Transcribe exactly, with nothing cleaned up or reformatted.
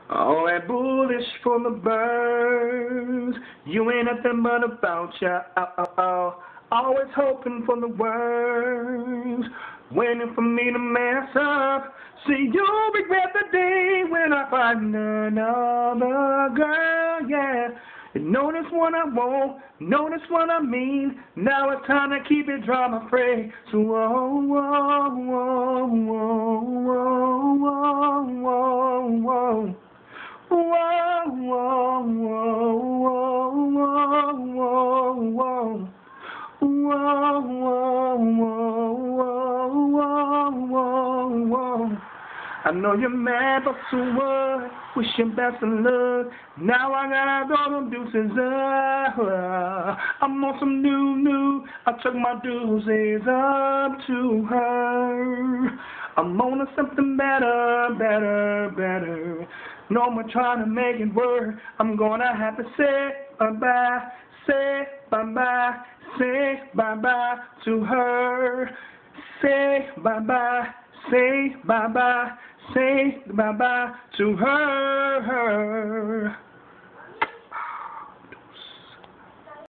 All that bullish for the birds. You ain't nothing but a voucher. Oh, oh, oh. Always hoping for the worst. Waiting for me to mess up. See, you'll regret the day when I find another girl, yeah. You know this one I want, know this one I mean. Now it's time to keep it drama free. So, whoa, whoa, whoa, whoa, whoa, whoa, whoa, whoa. Whoa, whoa, whoa, whoa, whoa, whoa, whoa. Whoa, whoa, whoa, whoa, whoa, whoa. I know you're mad, but so what? Wish you best of luck. Now I gotta throw them deuces up. I'm on some new, new. I took my deuces up to her. I'm on to something better, better, better. No more trying to make it work. I'm gonna have to say bye-bye, say bye-bye, say bye-bye to her. Say bye-bye, say bye-bye, say bye-bye to her.